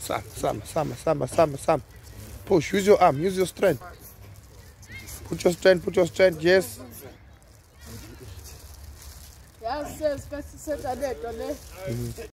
Sam. Push, use your arm, use your strength. Put your strength, yes. Yes,